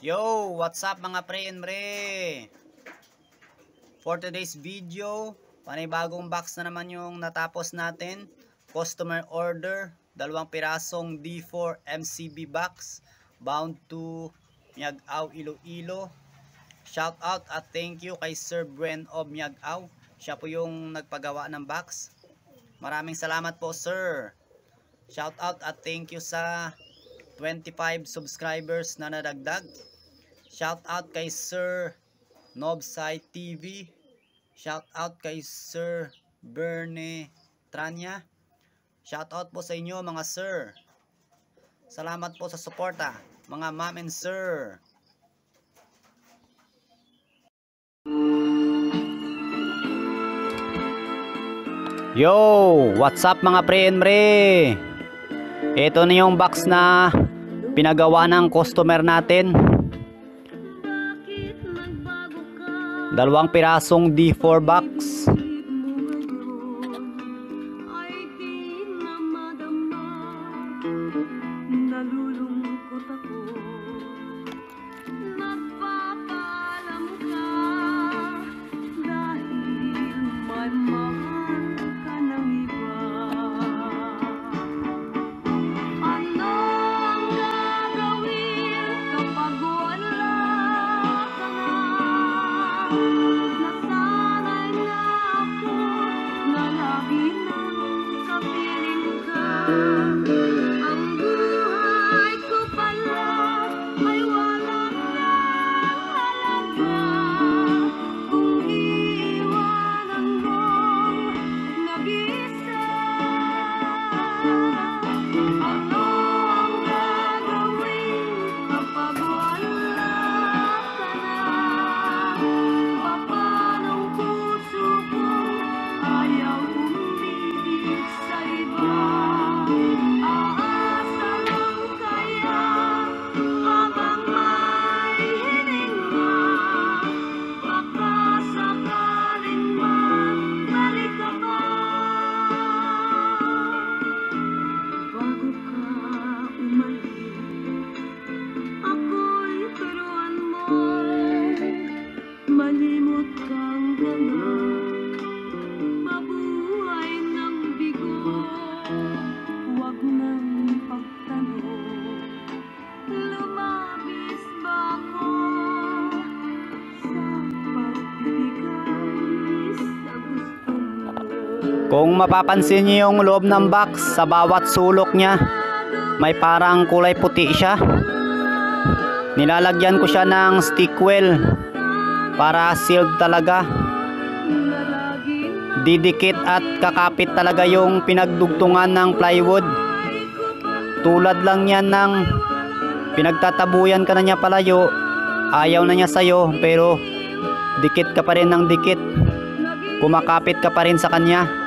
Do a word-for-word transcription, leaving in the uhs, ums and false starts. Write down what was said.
Yo, what's up mga pre and pre? For today's video, panibagong box na naman yung natapos natin. Customer order, dalawang pirasong D four M C B box bound to Miag-ao, Iloilo. Shout out at thank you kay Sir Bren of Miag-ao. Siya po yung nagpagawa ng box. Maraming salamat po, sir. Shout out at thank you sa twenty-five subscribers na nadagdag. Shout out kay Sir Nobsai T V. Shout out kay Sir Berne Tranya. Shout out po sa inyo mga sir. Salamat po sa suporta mga ma'am and sir. Yo, what's up mga pre and pre? Ito na yung box na pinagawa ng customer natin. Dalawang pirasong D four box. Kung mapapansin niyo yung loob ng box, sa bawat sulok niya may parang kulay puti siya. Nilalagyan ko siya ng stick well para sealed talaga. Didikit at kakapit talaga yung pinagdugtungan ng plywood. Tulad lang yan ng pinagtatabuyan ka na niya palayo, ayaw na niya sa'yo, pero dikit ka pa rin ng dikit, kumakapit ka pa rin sa kanya.